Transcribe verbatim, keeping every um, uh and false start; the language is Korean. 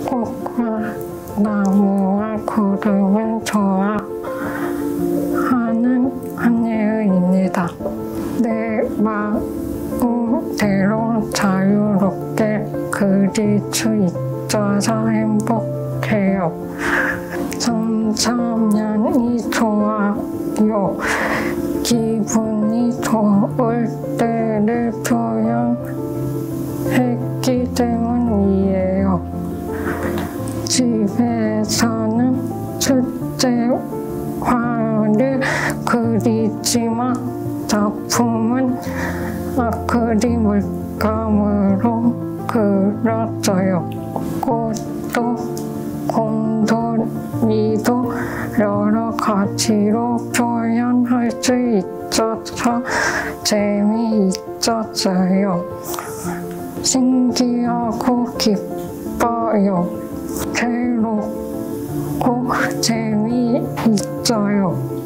꽃과 나무와 구름은 좋아하는 한예은입니다. 내 마음대로 자유롭게 그릴 수 있어서 행복해요. 삼삼년이 좋아요. 기분이 좋을 때를 표현했기 때문이에요. 집에서는 수채화를 그리지만 작품은 아크릴 물감으로 그렸어요. 꽃도 곰돌이도 여러 가지로 표현할 수 있어서 재미있었어요. 신기하고 기뻐요. 새롭고 재미있어요.